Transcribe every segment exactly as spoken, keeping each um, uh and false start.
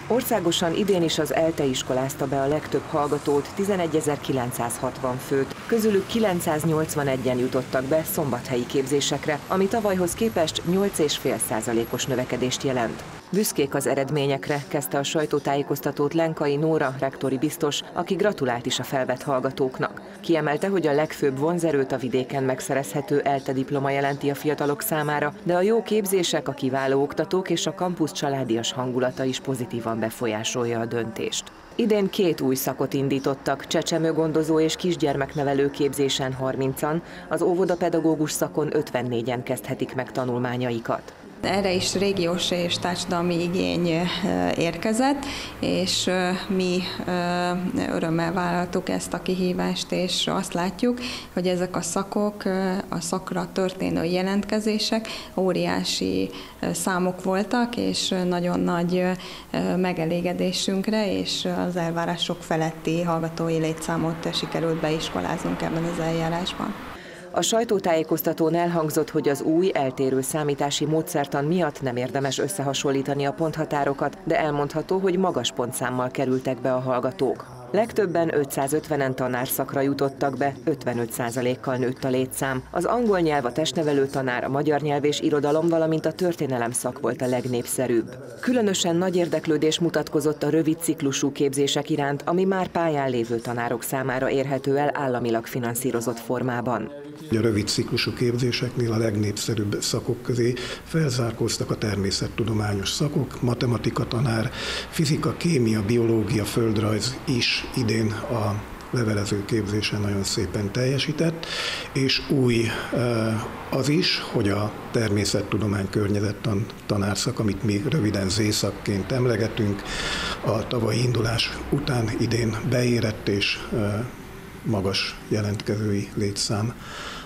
Országosan idén is az ELTE iskolázta be a legtöbb hallgatót, tizenegyezer-kilencszázhatvan főt, közülük kilencszáznyolcvanegyen jutottak be szombathelyi képzésekre, ami tavalyhoz képest nyolc egész öt százalékos növekedést jelent. Büszkék az eredményekre, kezdte a sajtótájékoztatót Lenkai Nóra, rektori biztos, aki gratulált is a felvett hallgatóknak. Kiemelte, hogy a legfőbb vonzerőt a vidéken megszerezhető ELTE diploma jelenti a fiatalok számára, de a jó képzések, a kiváló oktatók és a kampusz családias hangulata is pozitívan befolyásolja a döntést. Idén két új szakot indítottak, csecsemőgondozó és kisgyermeknevelő képzésen harmincan, az óvodapedagógus szakon ötvennégyen kezdhetik meg tanulmányaikat. Erre is régiós és társadalmi igény érkezett, és mi örömmel vállaltuk ezt a kihívást, és azt látjuk, hogy ezek a szakok, a szakra történő jelentkezések óriási számok voltak, és nagyon nagy megelégedésünkre, és az elvárások feletti hallgatói létszámot sikerült beiskoláznunk ebben az eljárásban. A sajtótájékoztatón elhangzott, hogy az új, eltérő számítási módszertan miatt nem érdemes összehasonlítani a ponthatárokat, de elmondható, hogy magas pontszámmal kerültek be a hallgatók. Legtöbben ötszázötvenen tanárszakra jutottak be, ötvenöt százalékkal nőtt a létszám. Az angol nyelv, a testnevelő tanár, a magyar nyelv és irodalom, valamint a történelem szak volt a legnépszerűbb. Különösen nagy érdeklődés mutatkozott a rövid ciklusú képzések iránt, ami már pályán lévő tanárok számára érhető el államilag finanszírozott formában. A rövid ciklusú képzéseknél a legnépszerűbb szakok közé felzárkóztak a természettudományos szakok, matematika tanár, fizika, kémia, biológia, földrajz is idén a levelező képzésen nagyon szépen teljesített, és új az is, hogy a természettudomány környezettan tanárszak, amit mi röviden zé-szakként emlegetünk, a tavalyi indulás után idén beérett és magas jelentkezői létszám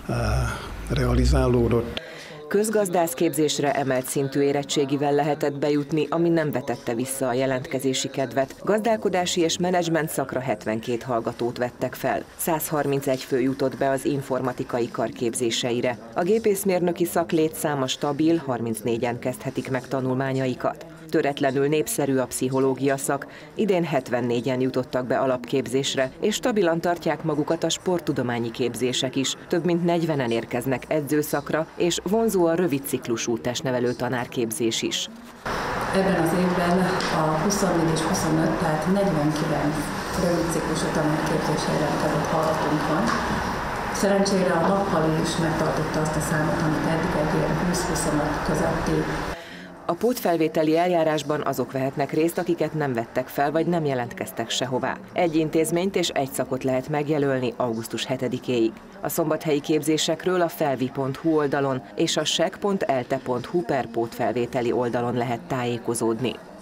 realizálódott. Közgazdász képzésre emelt szintű érettségivel lehetett bejutni, ami nem vetette vissza a jelentkezési kedvet. Gazdálkodási és menedzsment szakra hetvenkét hallgatót vettek fel. száz harmincegy fő jutott be az informatikai kar képzéseire. A gépészmérnöki szak létszáma stabil, harmincnégyen kezdhetik meg tanulmányaikat. Töretlenül népszerű a pszichológia szak, idén hetvennégyen jutottak be alapképzésre, és stabilan tartják magukat a sporttudományi képzések is. Több mint negyvenen érkeznek edzőszakra, és vonzó a rövid ciklusú testnevelő tanárképzés is. Ebben az évben a huszonnégy és huszonöt, tehát negyvenkilenc rövid ciklusú tanárképzésre jelentkezett hallgatónk van. Szerencsére a nappali is megtartotta azt a számot, amit eddig egy ilyen húsz-huszonöt közötti. A pótfelvételi eljárásban azok vehetnek részt, akiket nem vettek fel, vagy nem jelentkeztek sehová. Egy intézményt és egy szakot lehet megjelölni augusztus hetedikéig. A szombathelyi képzésekről a felvi pont hu oldalon és a seg pont elte pont hu per pótfelvételi oldalon lehet tájékozódni.